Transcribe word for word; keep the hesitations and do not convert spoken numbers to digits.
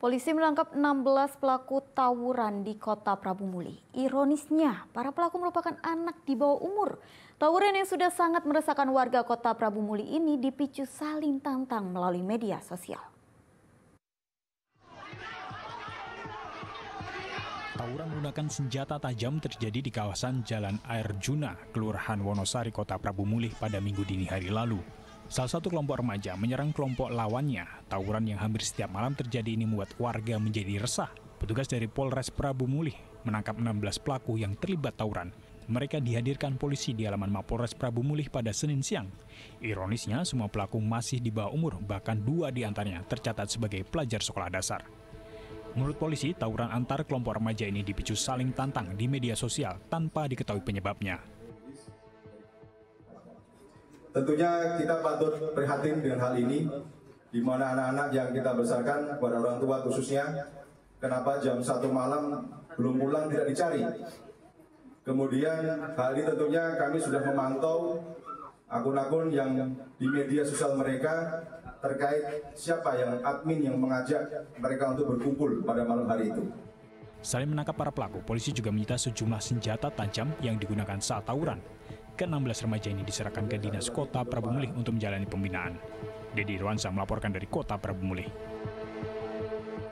Polisi menangkap enam belas pelaku tawuran di Kota Prabu Mulih. Ironisnya, para pelaku merupakan anak di bawah umur. Tawuran yang sudah sangat meresahkan warga Kota Prabu Mulih ini dipicu saling tantang melalui media sosial. Tawuran menggunakan senjata tajam terjadi di kawasan Jalan Air Juna, Kelurahan Wonosari, Kota Prabu Mulih pada Minggu dini hari lalu. Salah satu kelompok remaja menyerang kelompok lawannya. Tawuran yang hampir setiap malam terjadi ini membuat warga menjadi resah. Petugas dari Polres Prabu Mulih menangkap enam belas pelaku yang terlibat tawuran. Mereka dihadirkan polisi di halaman Mapolres Prabu Mulih pada Senin siang. Ironisnya, semua pelaku masih di bawah umur, bahkan dua di antaranya tercatat sebagai pelajar sekolah dasar. Menurut polisi, tawuran antar kelompok remaja ini dipicu saling tantang di media sosial tanpa diketahui penyebabnya. Tentunya kita patut prihatin dengan hal ini, di mana anak-anak yang kita besarkan kepada orang tua khususnya, kenapa jam satu malam belum pulang tidak dicari. Kemudian hal ini tentunya kami sudah memantau akun-akun yang di media sosial mereka terkait siapa yang admin yang mengajak mereka untuk berkumpul pada malam hari itu. Selain menangkap para pelaku, polisi juga menyita sejumlah senjata tajam yang digunakan saat tawuran. ke enam belas remaja ini diserahkan ke Dinas Kota Prabu Mulih untuk menjalani pembinaan. Dedi Irwansyah melaporkan dari Kota Prabu Mulih.